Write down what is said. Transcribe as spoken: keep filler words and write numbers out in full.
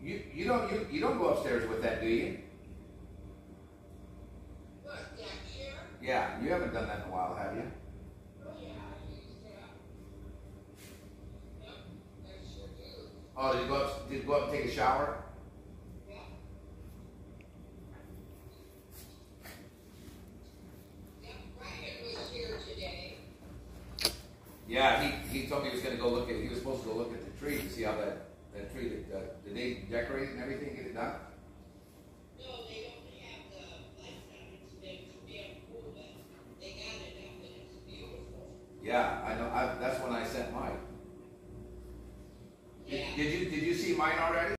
You you don't you, you don't go upstairs with that, do you? What, that chair? Yeah, you haven't done that in a while, have you? Oh, yeah, I used that. Yep, I sure do. Oh, did you go up? Did you go up and take a shower? Yeah. Yep, Brian was here today. Yeah, he, he told me he was going to go look at. He was supposed to go look at the tree to see how that that tree that uh, did they decorate it and everything, get it done? No, they don't have the lights on. It's been damn cool, but they got it up and it's beautiful. Yeah, I know. I, that's when I sent mine. Yeah. Did, did you did you see mine already?